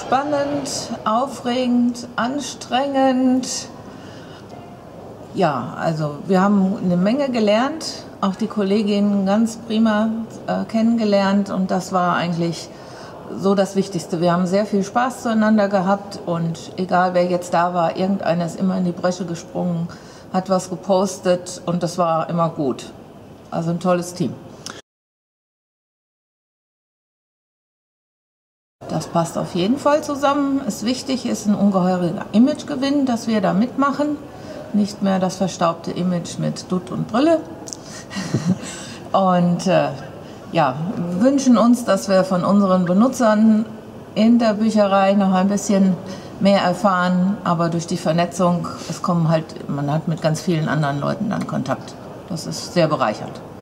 spannend, aufregend, anstrengend. Ja, also wir haben eine Menge gelernt, auch die Kolleginnen ganz prima kennengelernt und das war eigentlich so das Wichtigste. Wir haben sehr viel Spaß zueinander gehabt und egal wer jetzt da war, irgendeiner ist immer in die Bresche gesprungen, hat was gepostet und das war immer gut. Also ein tolles Team. Das passt auf jeden Fall zusammen. Es wichtig ist ein ungeheurer Imagegewinn, dass wir da mitmachen. Nicht mehr das verstaubte Image mit Dutt und Brille. Und ja, wünschen uns, dass wir von unseren Benutzern in der Bücherei noch ein bisschen mehr erfahren. Aber durch die Vernetzung, man hat mit ganz vielen anderen Leuten dann Kontakt. Das ist sehr bereichernd.